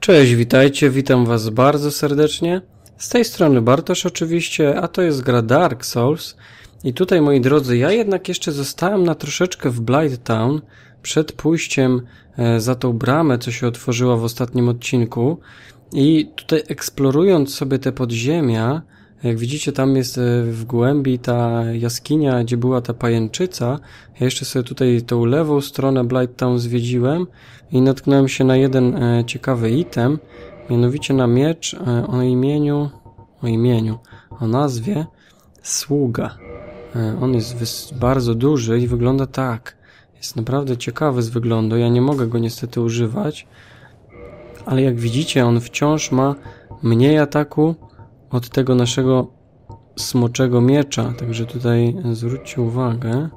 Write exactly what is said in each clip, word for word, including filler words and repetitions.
Cześć, witajcie, witam was bardzo serdecznie. Z tej strony Bartosz oczywiście, a to jest gra Dark Souls. I tutaj, moi drodzy, ja jednak jeszcze zostałem na troszeczkę w Blighttown przed pójściem za tą bramę, co się otworzyła w ostatnim odcinku. I tutaj eksplorując sobie te podziemia, jak widzicie, tam jest w głębi ta jaskinia, gdzie była ta pajęczyca. Ja jeszcze sobie tutaj tą lewą stronę Blighttown zwiedziłem i natknąłem się na jeden ciekawy item, mianowicie na miecz o imieniu, o imieniu, o nazwie Sługa. On jest bardzo duży i wygląda tak. Jest naprawdę ciekawy z wyglądu. Ja nie mogę go niestety używać, ale jak widzicie, on wciąż ma mniej ataku od tego naszego smoczego miecza. Także tutaj zwróćcie uwagę.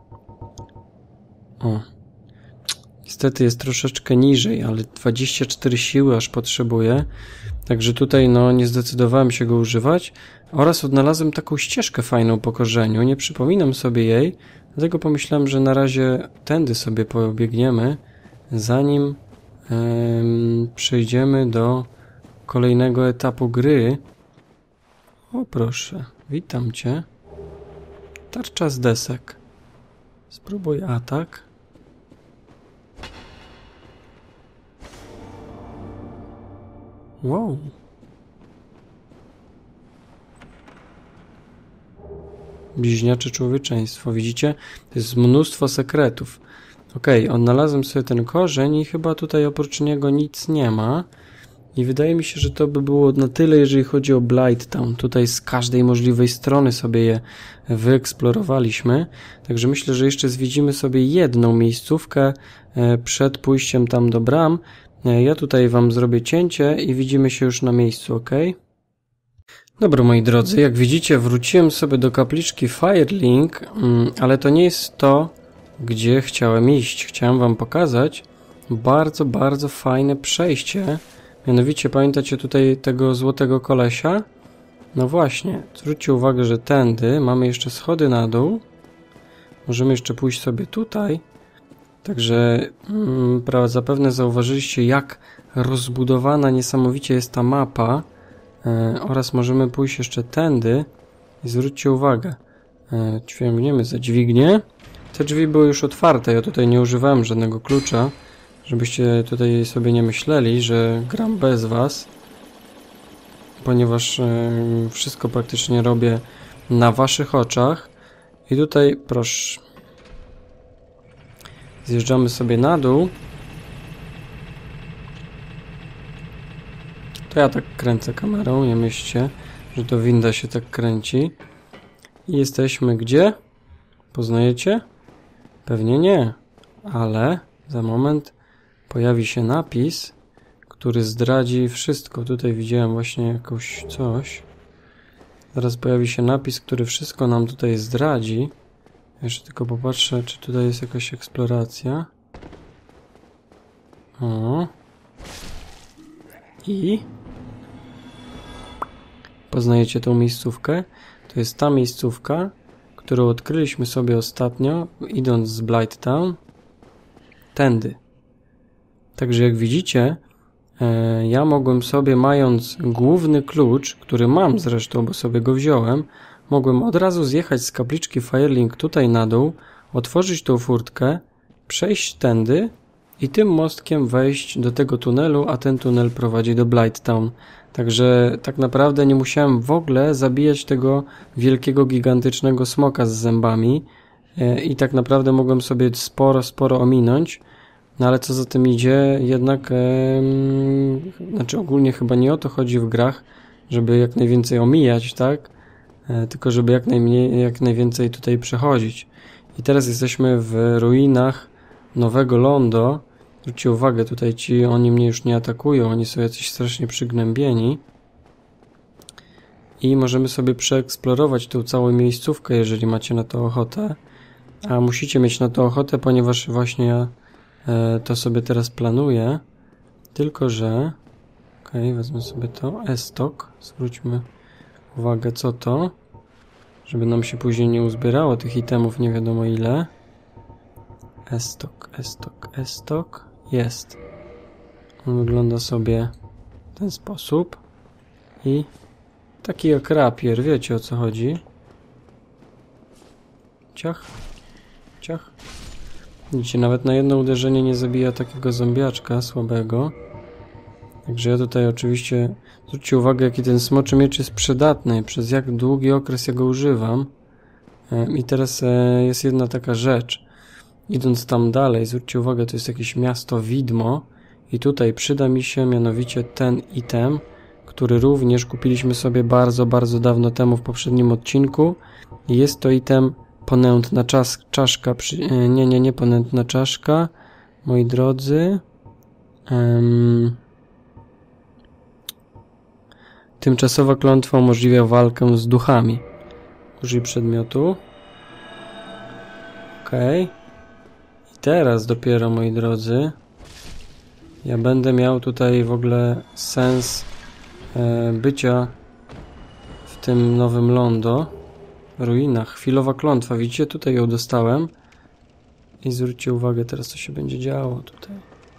O. Niestety jest troszeczkę niżej, ale dwadzieścia cztery siły aż potrzebuje. Także tutaj no nie zdecydowałem się go używać. Oraz odnalazłem taką ścieżkę fajną po korzeniu. Nie przypominam sobie jej. Dlatego pomyślałem, że na razie tędy sobie pobiegniemy, zanim em, przejdziemy do kolejnego etapu gry. O proszę, witam cię. Tarcza z desek. Spróbuj atak. Wow. Bliźniacze człowieczeństwo. Widzicie? To jest mnóstwo sekretów. Okej, okay, odnalazłem sobie ten korzeń i chyba tutaj oprócz niego nic nie ma. I wydaje mi się, że to by było na tyle, jeżeli chodzi o Blighttown. Tutaj z każdej możliwej strony sobie je wyeksplorowaliśmy. Także myślę, że jeszcze zwiedzimy sobie jedną miejscówkę przed pójściem tam do bram. Ja tutaj wam zrobię cięcie i widzimy się już na miejscu, ok? Dobra, moi drodzy, jak widzicie, wróciłem sobie do kapliczki Firelink, ale to nie jest to, gdzie chciałem iść. Chciałem wam pokazać bardzo, bardzo fajne przejście. Mianowicie, pamiętacie tutaj tego złotego kolesia? No właśnie, zwróćcie uwagę, że tędy mamy jeszcze schody na dół. Możemy jeszcze pójść sobie tutaj. Także mm, zapewne zauważyliście, jak rozbudowana niesamowicie jest ta mapa. E, oraz możemy pójść jeszcze tędy. I zwróćcie uwagę, e, ciągniemy za dźwignię. Te drzwi były już otwarte, ja tutaj nie używałem żadnego klucza. Żebyście tutaj sobie nie myśleli, że gram bez was, ponieważ e, wszystko praktycznie robię na waszych oczach. I tutaj proszę, zjeżdżamy sobie na dół. To ja tak kręcę kamerą, nie myślcie, że to winda się tak kręci. I jesteśmy gdzie? Poznajecie? Pewnie nie, ale za moment pojawi się napis, który zdradzi wszystko. Tutaj widziałem właśnie jakoś coś. Zaraz pojawi się napis, który wszystko nam tutaj zdradzi. Jeszcze tylko popatrzę, czy tutaj jest jakaś eksploracja. O. I poznajecie tą miejscówkę? To jest ta miejscówka, którą odkryliśmy sobie ostatnio, idąc z Blighttown. Tędy. Także jak widzicie, e, ja mogłem sobie, mając główny klucz, który mam zresztą, bo sobie go wziąłem, mogłem od razu zjechać z kapliczki Firelink tutaj na dół, otworzyć tą furtkę, przejść tędy i tym mostkiem wejść do tego tunelu, a ten tunel prowadzi do Blighttown. Także tak naprawdę nie musiałem w ogóle zabijać tego wielkiego, gigantycznego smoka z zębami e, i tak naprawdę mogłem sobie sporo, sporo ominąć. No ale co za tym idzie, jednak, e, znaczy ogólnie chyba nie o to chodzi w grach, żeby jak najwięcej omijać, tak? E, tylko żeby jak najmniej, jak najwięcej tutaj przechodzić. I teraz jesteśmy w ruinach Nowego Londo. Zwróćcie uwagę, tutaj ci, oni mnie już nie atakują, oni są jacyś strasznie przygnębieni. I możemy sobie przeeksplorować tą całą miejscówkę, jeżeli macie na to ochotę. A musicie mieć na to ochotę, ponieważ właśnie ja to sobie teraz planuję, tylko że ok, wezmę sobie to, E-stock, zwróćmy uwagę co to, żeby nam się później nie uzbierało tych itemów nie wiadomo ile. E-stock, E-stock, E-stock, jest. On wygląda sobie ten sposób. I taki jak rapier, wiecie o co chodzi. Ciach, ciach. Widzicie, nawet na jedno uderzenie nie zabija takiego zombiaczka słabego. Także ja tutaj oczywiście... Zwróćcie uwagę, jaki ten smoczy miecz jest przydatny, przez jak długi okres ja go używam. I teraz jest jedna taka rzecz. Idąc tam dalej, zwróćcie uwagę, to jest jakieś miasto widmo i tutaj przyda mi się mianowicie ten item, który również kupiliśmy sobie bardzo, bardzo dawno temu w poprzednim odcinku. Jest to item ponętna czas, czaszka, przy, nie, nie, nie ponętna czaszka, moi drodzy. Um, tymczasowa klątwa umożliwia walkę z duchami. Użyj przedmiotu. Okej. Okay. I teraz dopiero, moi drodzy, ja będę miał tutaj w ogóle sens e, bycia w tym nowym lądo. Ruinach. Chwilowa klątwa. Widzicie? Tutaj ją dostałem. I zwróćcie uwagę teraz, co się będzie działo tutaj.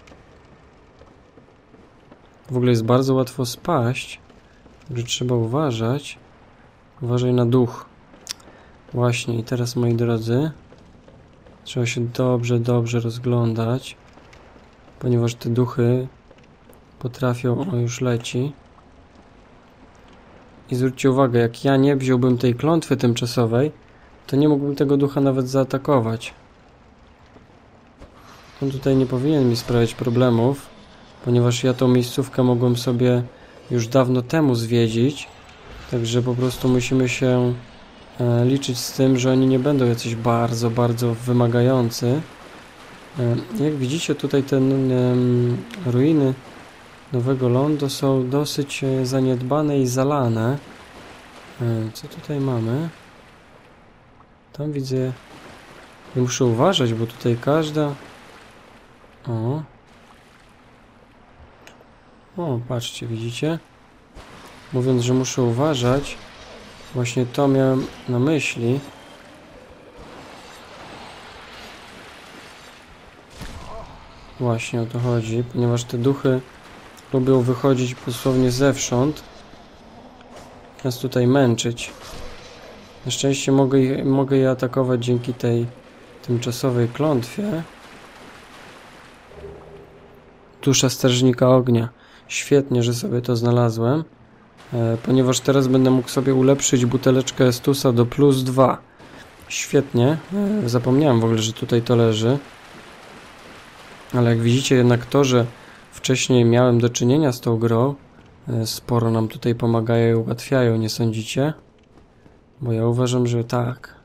W ogóle jest bardzo łatwo spaść. Także trzeba uważać. Uważaj na duch. Właśnie. I teraz, moi drodzy, trzeba się dobrze, dobrze rozglądać. Ponieważ te duchy potrafią... O, już leci. I zwróćcie uwagę, jak ja nie wziąłbym tej klątwy tymczasowej, to nie mógłbym tego ducha nawet zaatakować. On tutaj nie powinien mi sprawiać problemów, ponieważ ja tą miejscówkę mogłem sobie już dawno temu zwiedzić. Także po prostu musimy się e, liczyć z tym, że oni nie będą jacyś bardzo, bardzo wymagający. E, jak widzicie, tutaj te e, ruiny nowego lądu są dosyć zaniedbane i zalane. Co tutaj mamy? Tam widzę... Ja muszę uważać, bo tutaj każda... O. O, patrzcie, widzicie? Mówiąc, że muszę uważać, właśnie to miałem na myśli. Właśnie o to chodzi, ponieważ te duchy lubią wychodzić dosłownie zewsząd, nas tutaj męczyć. Na szczęście mogę, je, mogę je atakować dzięki tej tymczasowej klątwie. Dusza strażnika ognia. Świetnie, że sobie to znalazłem, e, ponieważ teraz będę mógł sobie ulepszyć buteleczkę Estusa do plus dwa. Świetnie. E, zapomniałem w ogóle, że tutaj to leży. Ale jak widzicie, jednak to, że wcześniej miałem do czynienia z tą grą, sporo nam tutaj pomagają i ułatwiają, nie sądzicie? Bo ja uważam, że tak.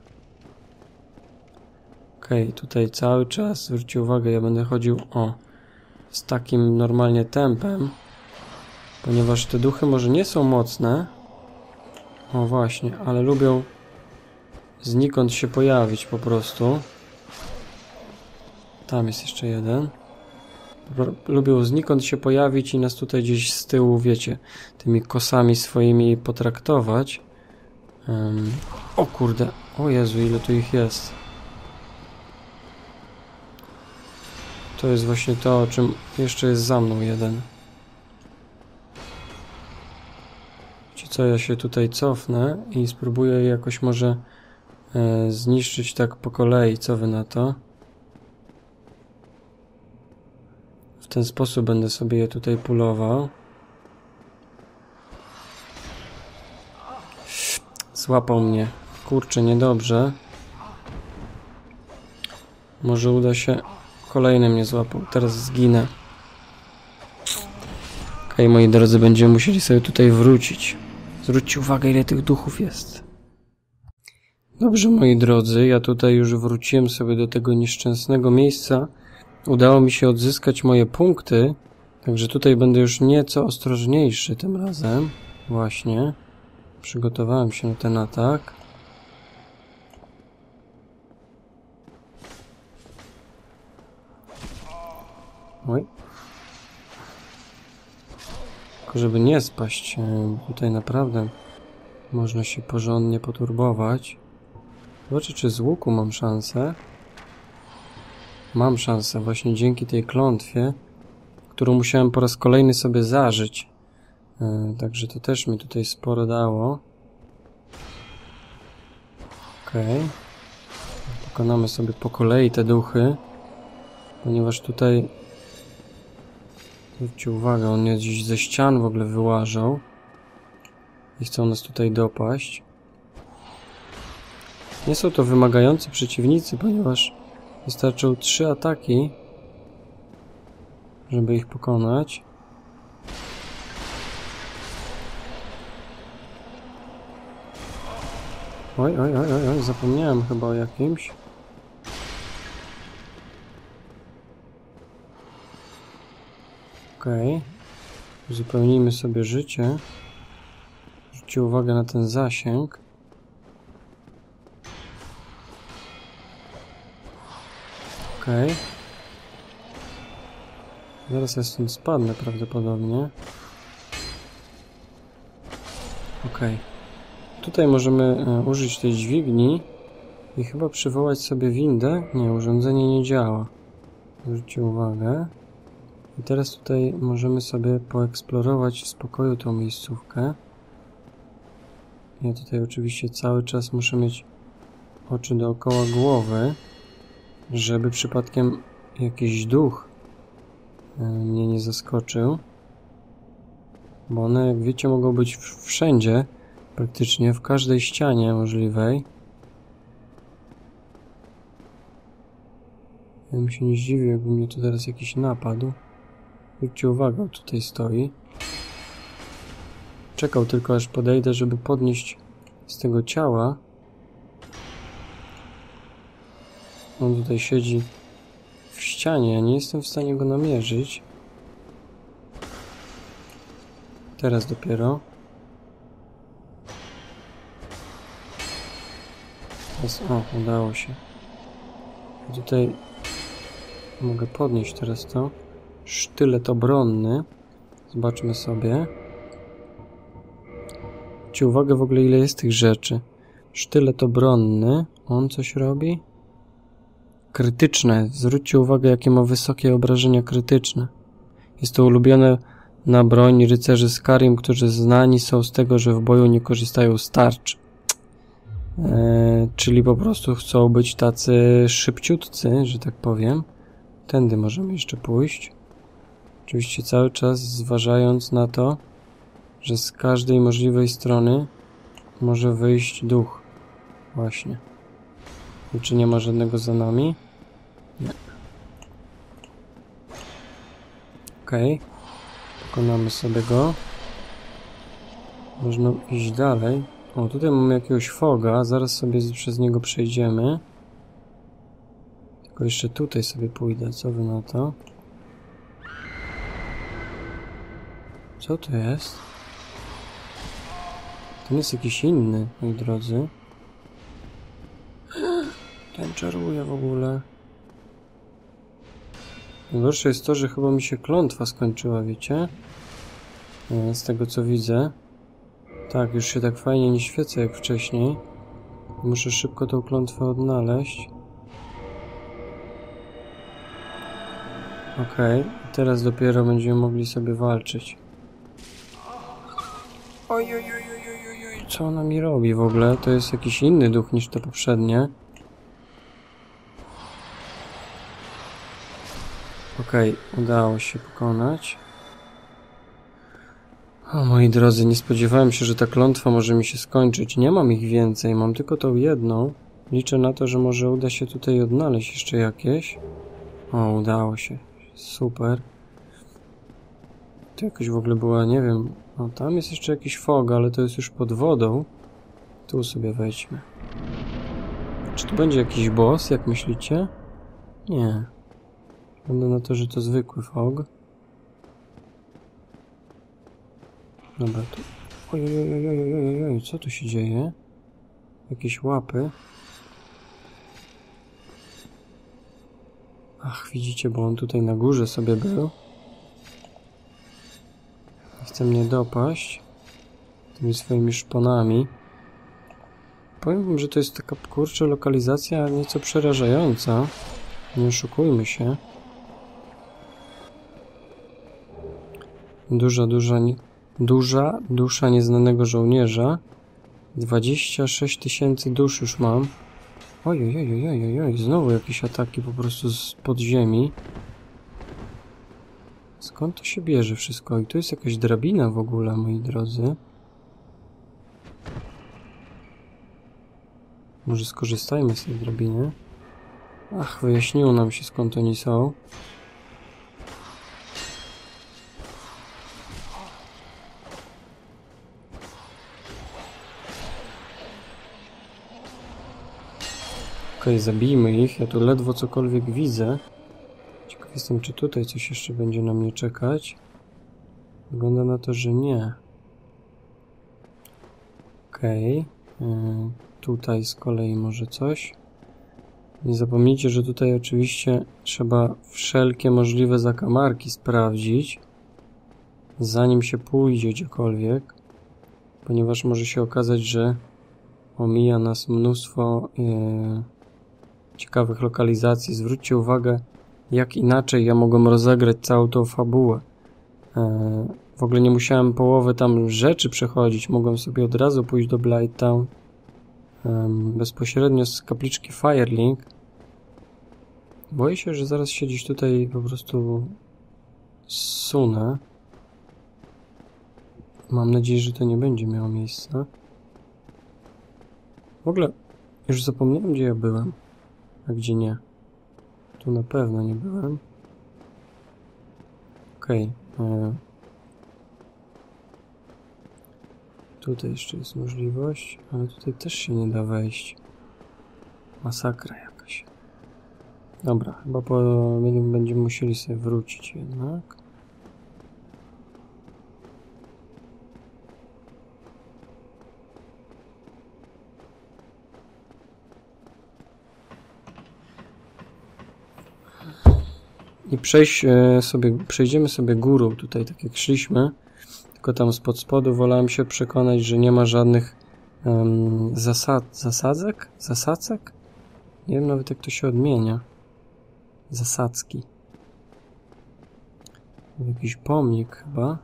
Okej, okay, tutaj cały czas, zwróćcie uwagę, ja będę chodził, o, z takim normalnie tempem, ponieważ te duchy może nie są mocne, o właśnie, ale lubią znikąd się pojawić po prostu. Tam jest jeszcze jeden. Lubią znikąd się pojawić i nas tutaj gdzieś z tyłu, wiecie, tymi kosami swoimi potraktować. Um, o kurde, o Jezu, ile tu ich jest. To jest właśnie to, o czym jeszcze jest za mną jeden. Wiecie co, ja się tutaj cofnę i spróbuję jakoś może e, zniszczyć tak po kolei, co wy na to? W ten sposób będę sobie je tutaj pulował. Złapał mnie. Kurczę, niedobrze. Może uda się... Kolejny mnie złapał. Teraz zginę. Okej, okay, moi drodzy, będziemy musieli sobie tutaj wrócić. Zwróćcie uwagę, ile tych duchów jest. Dobrze, moi drodzy, ja tutaj już wróciłem sobie do tego nieszczęsnego miejsca. Udało mi się odzyskać moje punkty, także tutaj będę już nieco ostrożniejszy tym razem. Właśnie. Przygotowałem się na ten atak. Oj. Tylko żeby nie spaść, tutaj naprawdę można się porządnie poturbować. Zobaczę, czy z łuku mam szansę. Mam szansę właśnie dzięki tej klątwie, którą musiałem po raz kolejny sobie zażyć. Yy, także to też mi tutaj sporo dało. Okej. Okay. Pokonamy sobie po kolei te duchy. Ponieważ tutaj... Zwróćcie uwagę, on mnie gdzieś ze ścian w ogóle wyłażał. I chcą nas tutaj dopaść. Nie są to wymagający przeciwnicy, ponieważ wystarczą trzy ataki, żeby ich pokonać. Oj, oj, oj, oj, oj, zapomniałem chyba o jakimś. Okej. Okay. Uzupełnijmy sobie życie. Zwróćcie uwagę na ten zasięg. Okej. Okay. Zaraz ja stąd spadnę prawdopodobnie. Okej. Okay. Tutaj możemy e, użyć tej dźwigni i chyba przywołać sobie windę. Nie, urządzenie nie działa. Zwróćcie uwagę. I teraz tutaj możemy sobie poeksplorować w spokoju tą miejscówkę. Ja tutaj oczywiście cały czas muszę mieć oczy dookoła głowy, żeby przypadkiem jakiś duch mnie nie zaskoczył. Bo one, jak wiecie, mogą być wszędzie, praktycznie w każdej ścianie możliwej. Ja bym się nie zdziwił, jakby mnie tu teraz jakiś napadł. Zwróćcie uwagę, on tutaj stoi. Czekał tylko, aż podejdę, żeby podnieść z tego ciała. On tutaj siedzi w ścianie, ja nie jestem w stanie go namierzyć. Teraz dopiero. Teraz, o, udało się. Tutaj mogę podnieść teraz to. Sztylet obronny. Zobaczmy sobie. Zwróćcie uwagę w ogóle, ile jest tych rzeczy. Sztylet obronny. On coś robi? Krytyczne. Zwróćcie uwagę, jakie ma wysokie obrażenia krytyczne. Jest to ulubione na broń rycerzy Skyrim, którzy znani są z tego, że w boju nie korzystają z tarcz. Eee, czyli po prostu chcą być tacy szybciutcy, że tak powiem. Tędy możemy jeszcze pójść. Oczywiście cały czas zważając na to, że z każdej możliwej strony może wyjść duch. Właśnie. I czy nie ma żadnego za nami? Nie. Okej. Okay. Pokonamy sobie go. Można iść dalej. O, tutaj mamy jakiegoś foga. Zaraz sobie przez niego przejdziemy. Tylko jeszcze tutaj sobie pójdę. Co wy na to? Co to jest? Ten jest jakiś inny, moi drodzy. Ten czaruje w ogóle. Najgorsze jest to, że chyba mi się klątwa skończyła, wiecie? Z tego co widzę. Tak, już się tak fajnie nie świecę jak wcześniej. Muszę szybko tą klątwę odnaleźć. Okej, okay. Teraz dopiero będziemy mogli sobie walczyć. Oj, oj, oj, oj, oj, oj, co ona mi robi w ogóle? To jest jakiś inny duch niż te poprzednie. Okej, okay, udało się pokonać. O, moi drodzy, nie spodziewałem się, że ta klątwa może mi się skończyć. Nie mam ich więcej, mam tylko tą jedną. Liczę na to, że może uda się tutaj odnaleźć jeszcze jakieś. O, udało się. Super. To jakoś w ogóle była, nie wiem... O, tam jest jeszcze jakiś fog, ale to jest już pod wodą. Tu sobie wejdźmy. Czy tu będzie jakiś boss, jak myślicie? Nie. Wygląda na to, że to zwykły fog. Dobra, tu... Oj, oj, oj, oj, oj, oj, co tu się dzieje? Jakieś łapy. Ach, widzicie, bo on tutaj na górze sobie był. Chce mnie dopaść tymi swoimi szponami. Powiem wam, że to jest taka, kurczę, lokalizacja nieco przerażająca. Nie oszukujmy się. Duża, duża Duża dusza nieznanego żołnierza. dwadzieścia sześć tysięcy dusz już mam. Oj, oj, oj, oj, oj, znowu jakieś ataki po prostu z podziemi. Skąd to się bierze wszystko? I tu jest jakaś drabina w ogóle, moi drodzy. Może skorzystajmy z tej drabiny. Ach, wyjaśniło nam się, skąd oni są. Okej, okay, zabijmy ich. Ja tu ledwo cokolwiek widzę. Ciekaw jestem, czy tutaj coś jeszcze będzie na mnie czekać. Wygląda na to, że nie. Okej. Okay. Yy, tutaj z kolei może coś. Nie zapomnijcie, że tutaj oczywiście trzeba wszelkie możliwe zakamarki sprawdzić, zanim się pójdzie gdziekolwiek, ponieważ może się okazać, że omija nas mnóstwo yy, ciekawych lokalizacji. Zwróćcie uwagę, jak inaczej ja mogłem rozegrać całą tą fabułę. Yy, w ogóle nie musiałem połowy tam rzeczy przechodzić, mogłem sobie od razu pójść do Blighttown. Um, bezpośrednio z kapliczki Firelink. Boję się, że zaraz się gdzieś tutaj po prostu zsunę. Mam nadzieję, że to nie będzie miało miejsca. W ogóle już zapomniałem, gdzie ja byłem, a gdzie nie. Tu na pewno nie byłem. Okej. Okay. Tutaj jeszcze jest możliwość, ale tutaj też się nie da wejść. Masakra jakaś. Dobra, chyba po, będziemy musieli sobie wrócić jednak. I przejść sobie, przejdziemy sobie górą tutaj, tak jak szliśmy. Tylko tam spod spodu wolałem się przekonać, że nie ma żadnych um, zasad, zasadzek? Zasadzek? Nie wiem nawet, jak to się odmienia. Zasadzki. Jakiś pomnik chyba.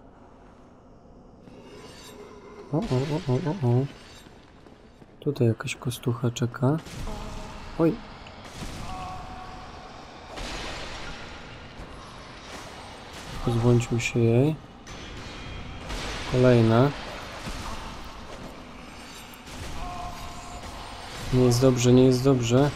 O, o, o, o, o, o. Tutaj jakaś kostucha czeka. Oj. Pozbądźmy się jej. Kolejna. Nie jest dobrze, nie jest dobrze.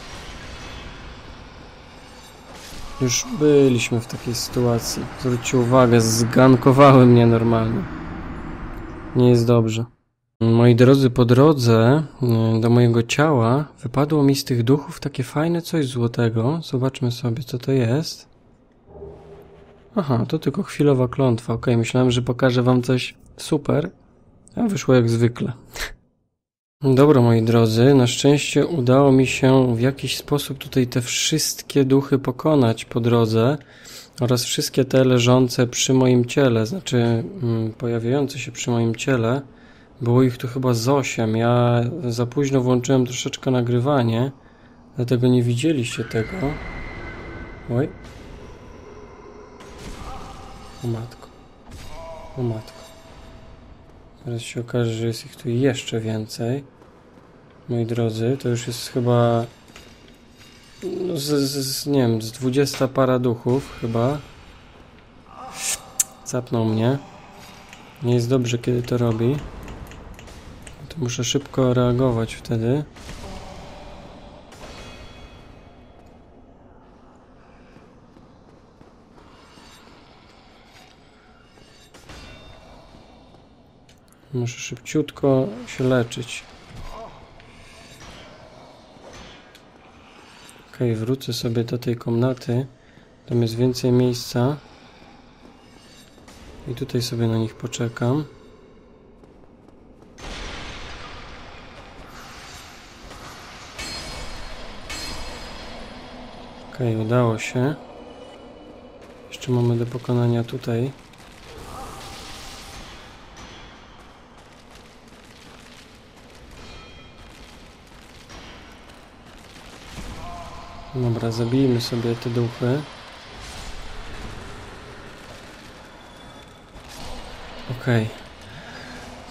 Już byliśmy w takiej sytuacji. Zwróćcie uwagę, zgankowały mnie normalnie. Nie jest dobrze. Moi drodzy, po drodze do mojego ciała wypadło mi z tych duchów takie fajne coś złotego. Zobaczmy sobie, co to jest. Aha, to tylko chwilowa klątwa. Okej, myślałem, że pokażę wam coś super, a wyszło jak zwykle. Dobra, moi drodzy, na szczęście udało mi się w jakiś sposób tutaj te wszystkie duchy pokonać po drodze oraz wszystkie te leżące przy moim ciele, znaczy mm, pojawiające się przy moim ciele. Było ich tu chyba z osiem. Ja za późno włączyłem troszeczkę nagrywanie, dlatego nie widzieliście tego. Oj. O matko. O matko. Zaraz się okaże, że jest ich tu jeszcze więcej. Moi drodzy, to już jest chyba... No z, z, z, nie wiem, z dwudziestu para duchów chyba. Capnął mnie. Nie jest dobrze, kiedy to robi. To muszę szybko reagować wtedy. Muszę szybciutko się leczyć. Okej, okay, wrócę sobie do tej komnaty. Tam jest więcej miejsca. I tutaj sobie na nich poczekam. Okej, okay, udało się. Jeszcze mamy do pokonania tutaj. Dobra, zabijmy sobie te duchy. Okej.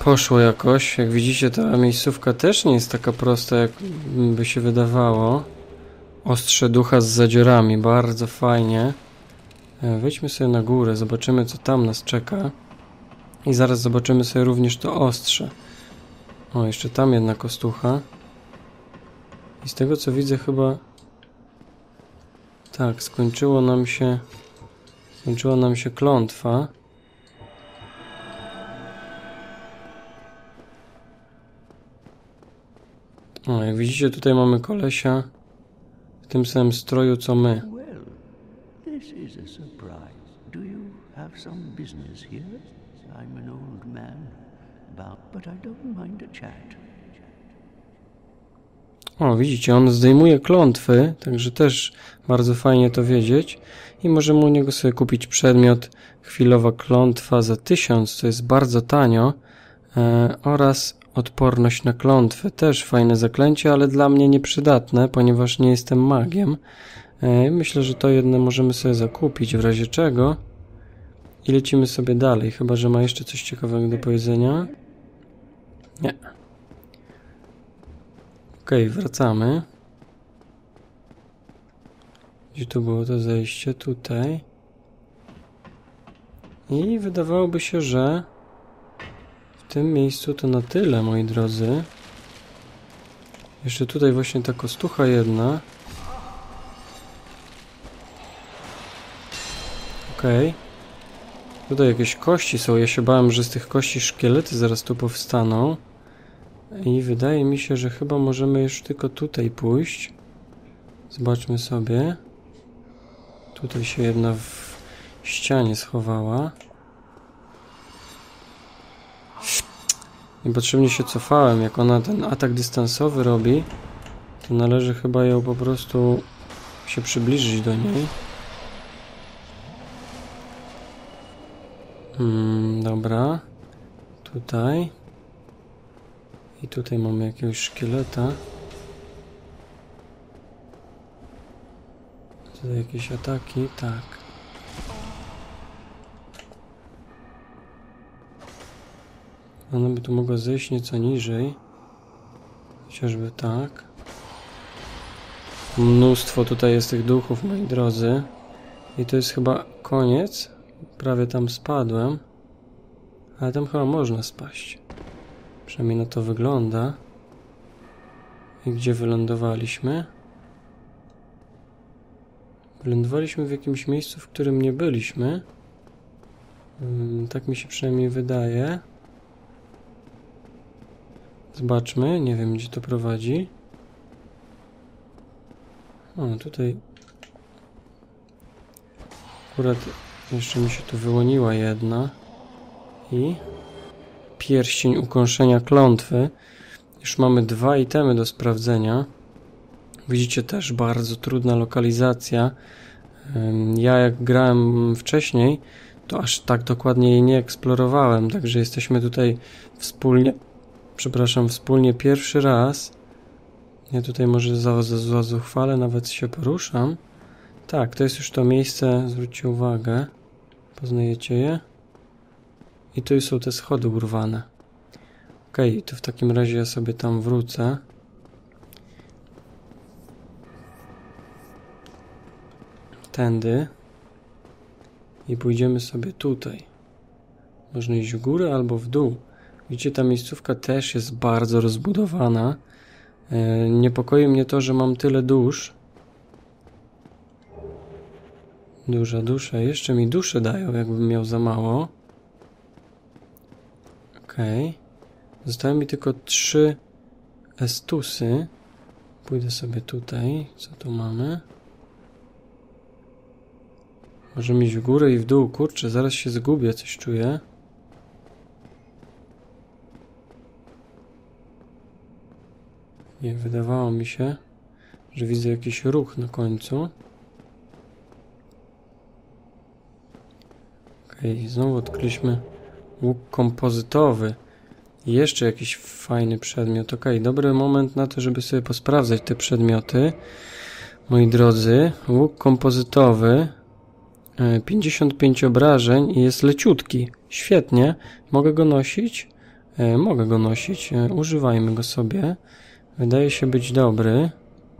poszło jakoś. Jak widzicie, ta miejscówka też nie jest taka prosta, jak by się wydawało. Ostrze ducha z zadziorami, bardzo fajnie. Wejdźmy sobie na górę, zobaczymy, co tam nas czeka. I zaraz zobaczymy sobie również to ostrze. O, jeszcze tam jedna kostucha. I z tego, co widzę, chyba... Tak, skończyło nam się... Skończyła nam się klątwa. O, jak widzicie, tutaj mamy kolesia w tym samym stroju, co my. Well, this is a surprise. Do you have some business here? I'm an old man, about, but I don't mind a chat. O, widzicie, on zdejmuje klątwy, także też bardzo fajnie to wiedzieć. I możemy u niego sobie kupić przedmiot chwilowa klątwa za tysiąc, co jest bardzo tanio. E, oraz odporność na klątwy, też fajne zaklęcie, ale dla mnie nieprzydatne, ponieważ nie jestem magiem. E, myślę, że to jedno możemy sobie zakupić, w razie czego. I lecimy sobie dalej, chyba że ma jeszcze coś ciekawego do powiedzenia. Nie. Okej, okay, wracamy. Gdzie tu było to zejście? Tutaj. I wydawałoby się, że w tym miejscu to na tyle, moi drodzy. Jeszcze tutaj właśnie ta kostucha jedna. Okej. Okay. Tutaj jakieś kości są. Ja się bałem, że z tych kości szkielety zaraz tu powstaną. I wydaje mi się, że chyba możemy już tylko tutaj pójść. Zobaczmy sobie. Tutaj się jedna w ścianie schowała. Niepotrzebnie się cofałem. Jak ona ten atak dystansowy robi, to należy chyba ją po prostu się przybliżyć do niej. Hmm, dobra. Tutaj. I tutaj mamy jakiegoś szkieleta. Tutaj jakieś ataki, tak. Ona by tu mogła zejść nieco niżej. Chociażby tak. Mnóstwo tutaj jest tych duchów, moi drodzy. I to jest chyba koniec. Prawie tam spadłem. Ale tam chyba można spaść. Przynajmniej na to wygląda. I gdzie wylądowaliśmy? Wylądowaliśmy w jakimś miejscu, w którym nie byliśmy. Hmm, tak mi się przynajmniej wydaje. Zobaczmy, nie wiem, gdzie to prowadzi. O, tutaj akurat jeszcze mi się tu wyłoniła jedna. I pierścień ukąszenia klątwy. Już mamy dwa itemy do sprawdzenia. Widzicie, też bardzo trudna lokalizacja. Ja jak grałem wcześniej, to aż tak dokładnie jej nie eksplorowałem, także jesteśmy tutaj wspólnie, przepraszam, wspólnie pierwszy raz. Ja tutaj może za, za, za zuchwale nawet się poruszam. Tak, to jest już to miejsce, zwróćcie uwagę. Poznajecie je? I tu są te schody urwane. Okej, okay, to w takim razie ja sobie tam wrócę. Tędy. I pójdziemy sobie tutaj. Można iść w górę albo w dół. Widzicie, ta miejscówka też jest bardzo rozbudowana. E, niepokoi mnie to, że mam tyle dusz. Duża dusza. Jeszcze mi dusze dają, jakbym miał za mało. Okej. Okay. Zostały mi tylko trzy estusy. Pójdę sobie tutaj. Co tu mamy? Możemy iść w górę i w dół. Kurczę, zaraz się zgubię, coś czuję. Nie, wydawało mi się, że widzę jakiś ruch na końcu. Okej, okay, znowu odkryliśmy łuk kompozytowy. I jeszcze jakiś fajny przedmiot. Okej, okay, dobry moment na to, żeby sobie posprawdzać te przedmioty. Moi drodzy, łuk kompozytowy. pięćdziesiąt pięć obrażeń i jest leciutki. Świetnie. Mogę go nosić. E, mogę go nosić. E, używajmy go sobie. Wydaje się być dobry.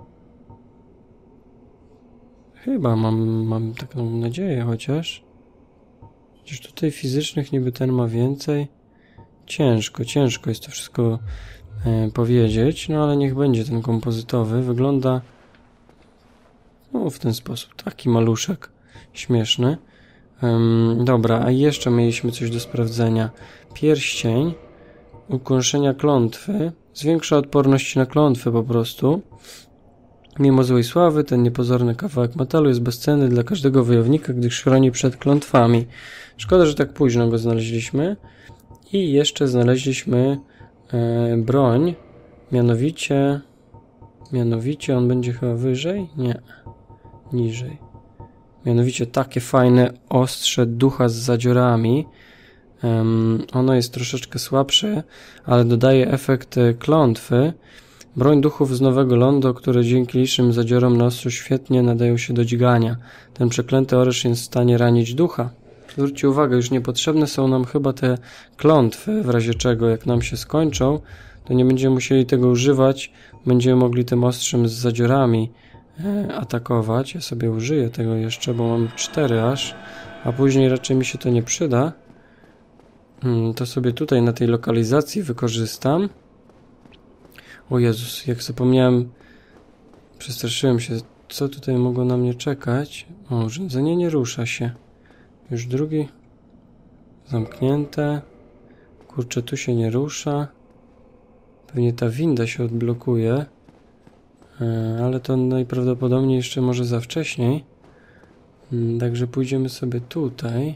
Chyba mam, mam taką nadzieję chociaż. Chociaż tutaj fizycznych niby ten ma więcej. Ciężko, ciężko jest to wszystko e, powiedzieć, no ale niech będzie ten kompozytowy. Wygląda no, w ten sposób. Taki maluszek. Śmieszny. Um, dobra, a jeszcze mieliśmy coś do sprawdzenia. Pierścień ukąszenia klątwy. Zwiększa odporność na klątwę po prostu. Mimo złej sławy, ten niepozorny kawałek metalu jest bezcenny dla każdego wojownika, gdyż chroni przed klątwami. Szkoda, że tak późno go znaleźliśmy. I jeszcze znaleźliśmy e, broń. Mianowicie... Mianowicie on będzie chyba wyżej? Nie. Niżej. Mianowicie takie fajne ostrze ducha z zadziorami. Um, ono jest troszeczkę słabsze, ale dodaje efekt klątwy. Broń duchów z Nowego Lądu, które dzięki licznym zadziorom na ostrzu świetnie nadają się do dźgania. Ten przeklęty oręż jest w stanie ranić ducha. Zwróćcie uwagę, już niepotrzebne są nam chyba te klątwy, w razie czego jak nam się skończą, to nie będziemy musieli tego używać, będziemy mogli tym ostrzem z zadziorami e, atakować. Ja sobie użyję tego jeszcze, bo mam cztery aż, a później raczej mi się to nie przyda. Hmm, to sobie tutaj na tej lokalizacji wykorzystam. O Jezus, jak zapomniałem, przestraszyłem się, co tutaj mogło na mnie czekać. O, urządzenie nie rusza się. Już drugi zamknięte. Kurczę, tu się nie rusza. Pewnie ta winda się odblokuje. Ale to najprawdopodobniej jeszcze może za wcześniej. Także pójdziemy sobie tutaj.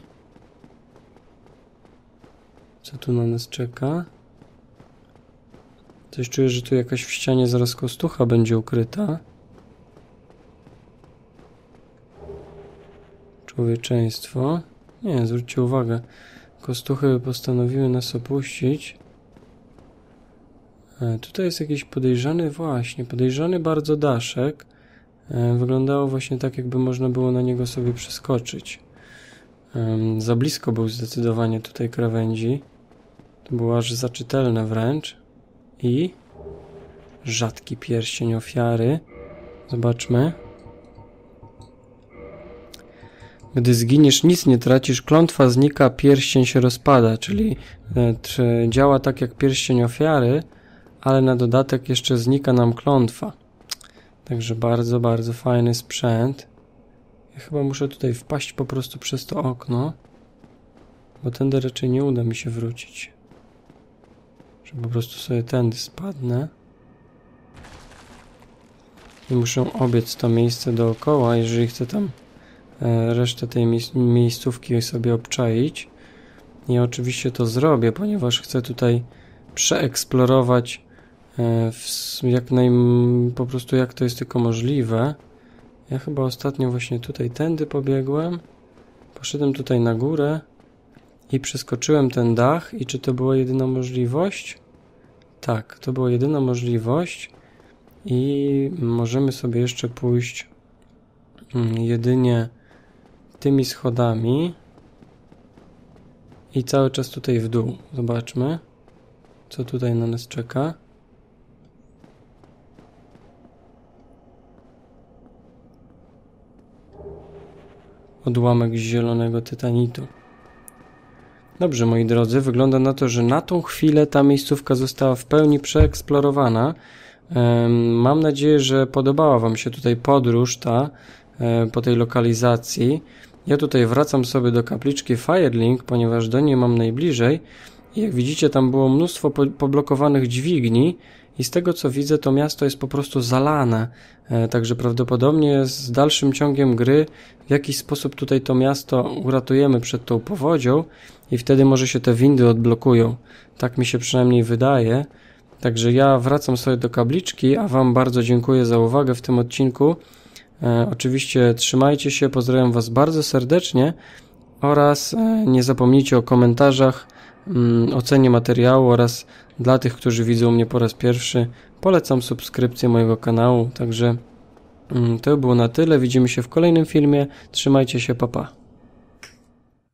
Co tu na nas czeka? Coś czuję, że tu jakaś w ścianie zaraz kostucha będzie ukryta. Człowieczeństwo. Nie, zwróćcie uwagę. Kostuchy postanowiły nas opuścić. E, tutaj jest jakiś podejrzany, właśnie, podejrzany bardzo daszek. E, wyglądało właśnie tak, jakby można było na niego sobie przeskoczyć. E, za blisko był zdecydowanie tutaj krawędzi. To było aż za czytelne wręcz. I rzadki pierścień ofiary. Zobaczmy. Gdy zginiesz, nic nie tracisz, klątwa znika, pierścień się rozpada, czyli e, działa tak jak pierścień ofiary, ale na dodatek jeszcze znika nam klątwa. Także bardzo, bardzo fajny sprzęt. Ja chyba muszę tutaj wpaść po prostu przez to okno, bo tędy raczej nie uda mi się wrócić. Że po prostu sobie tędy spadnę. I muszę obiec to miejsce dookoła, jeżeli chcę tam e, resztę tej miejsc miejscówki sobie obczaić. I oczywiście to zrobię, ponieważ chcę tutaj przeeksplorować e, w, jak naj, po prostu jak to jest tylko możliwe. Ja chyba ostatnio właśnie tutaj tędy pobiegłem. Poszedłem tutaj na górę i przeskoczyłem ten dach. I czy to była jedyna możliwość? Tak, to była jedyna możliwość. I możemy sobie jeszcze pójść jedynie tymi schodami i cały czas tutaj w dół. Zobaczmy, co tutaj na nas czeka. Odłamek zielonego tytanitu. Dobrze, moi drodzy, wygląda na to, że na tą chwilę ta miejscówka została w pełni przeeksplorowana. Mam nadzieję, że podobała wam się tutaj podróż ta po tej lokalizacji. Ja tutaj wracam sobie do kapliczki Firelink, ponieważ do niej mam najbliżej. I jak widzicie, tam było mnóstwo po poblokowanych dźwigni i z tego co widzę, to miasto jest po prostu zalane. Także prawdopodobnie z dalszym ciągiem gry w jakiś sposób tutaj to miasto uratujemy przed tą powodzią i wtedy może się te windy odblokują. Tak mi się przynajmniej wydaje. Także ja wracam sobie do kapliczki, a wam bardzo dziękuję za uwagę w tym odcinku. E, oczywiście trzymajcie się, pozdrawiam was bardzo serdecznie oraz e, nie zapomnijcie o komentarzach, mm, ocenie materiału oraz dla tych, którzy widzą mnie po raz pierwszy, polecam subskrypcję mojego kanału. Także mm, to było na tyle, widzimy się w kolejnym filmie, trzymajcie się, pa pa.